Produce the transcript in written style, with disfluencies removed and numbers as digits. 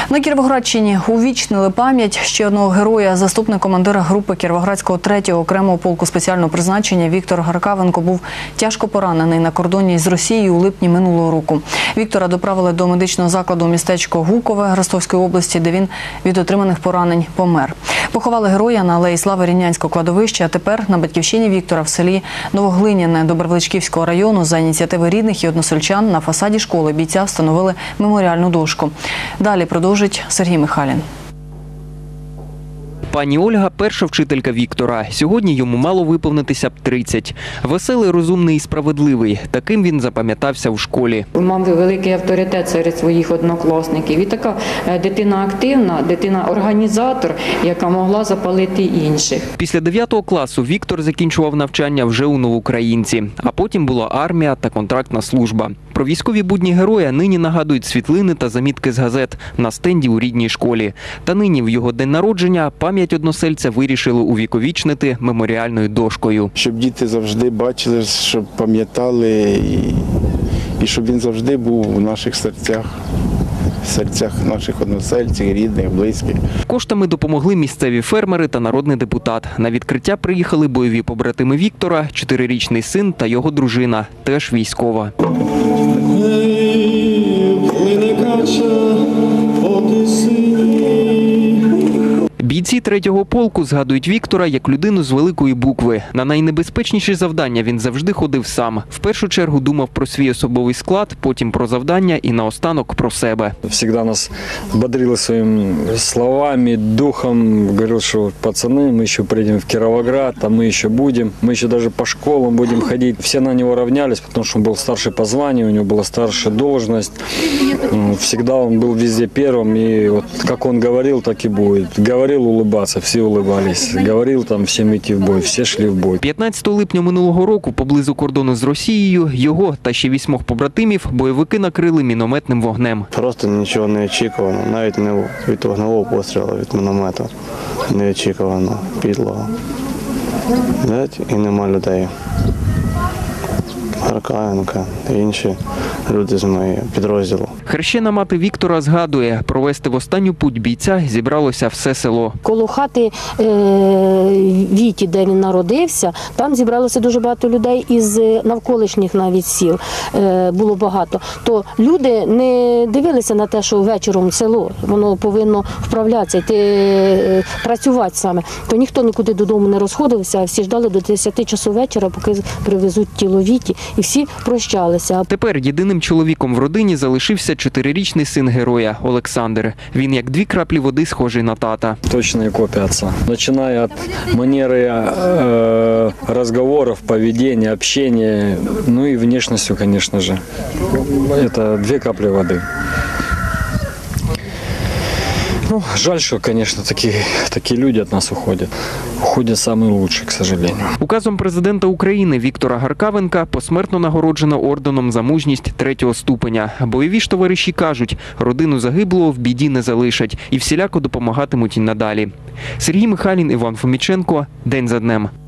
На Кіровоградщині увічнили пам'ять ще одного героя. Заступник командира групи Кіровоградського 3-го окремого полку спеціального призначення Віктор Гаркавенко був тяжко поранений на кордоні з Росією у липні минулого року. Віктора доправили до медичного закладу містечко Гукове Ростовської області, де він від отриманих поранень помер. Поховали героя на алеї Слави Рівнянського кладовища, а тепер на батьківщині Віктора в селі Новоглиняне Добровличківського району за ініціативи рідних і односельчан на фасаді школи бійця встановили меморіальну дошку. Далі продовжить Сергій Михайлін. Пані Ольга – перша вчителька Віктора. Сьогодні йому мало виповнитися б 30. Веселий, розумний і справедливий. Таким він запам'ятався в школі. Мав великий авторитет серед своїх однокласників. І така дитина активна, дитина-організатор, яка могла запалити інших. Після 9 класу Віктор закінчував навчання вже у Новоукраїнці. А потім була армія та контрактна служба. Про військові будні героя нині нагадують світлини та замітки з газет на стенді у рідній школі. Та нині в його день народження пам'ять односельця вирішили увіковічнити меморіальною дошкою. Щоб діти завжди бачили, щоб пам'ятали і щоб він завжди був у наших серцях наших односельців, рідних, близьких. Коштами допомогли місцеві фермери та народний депутат. На відкриття приїхали бойові побратими Віктора, 4-річний син та його дружина, теж військова. Бійці 3-го полку згадують Віктора як людину з великої букви. На найнебезпечніші завдання він завжди ходив сам. В першу чергу думав про свій особовий склад, потім про завдання і наостанок про себе. Завжди нас бодрили своїми словами, духом. Говорив, що пацани, ми ще приїдемо в Кіровоград, а ми ще будемо. Ми ще навіть по школам будемо ходити. Всі на нього рівнялись, тому що він був старший по званню, у нього була старша должность. Завжди він був везде першим, і от як він говорив, так і буде. Говорив улыбаться, всі улыбались. Говорив там всім йти в бой, всі йшли в бой. 15 липня минулого року поблизу кордону з Росією його та ще 8 побратимів бойовики накрили мінометним вогнем. Просто нічого не очікувано, навіть не від вогневого пострілу, від міномета. Не очікувано, підлого. І нема людей. Гаркавенко, інші люди з моєї підрозділу. Хрещена мати Віктора згадує, провести в останню путь бійця зібралося все село. Коло хати Віті, де він народився, там зібралося дуже багато людей із навколишніх навіть сіл, було багато. То люди не дивилися на те, що вечором село, воно повинно вправлятися, йти працювати саме. То ніхто нікуди додому не розходився, а всі ждали до 10 часу вечора, поки привезуть тіло Віті, і всі прощалися. Тепер єдиним чоловіком в родині залишився 4-річний син героя Олександр. Він як 2 краплі води схожий на тата. Точная копия отца. Начиная от манеры разговоров, поведения, общения, ну и внешностью, конечно же. Это 2 капли воды. Ну, жаль, что, конечно, такие люди от нас уходят. Уходят самые лучшие, к сожалению. Указом президента України Віктора Гаркавенка посмертно нагороджено орденом за мужність 3-го ступеня. Бойові ж товариші кажуть, родину загиблого в біді не залишать і всіляко допомагатимуть і надалі. Сергій Михайлін, Іван Фоміченко. День за днем.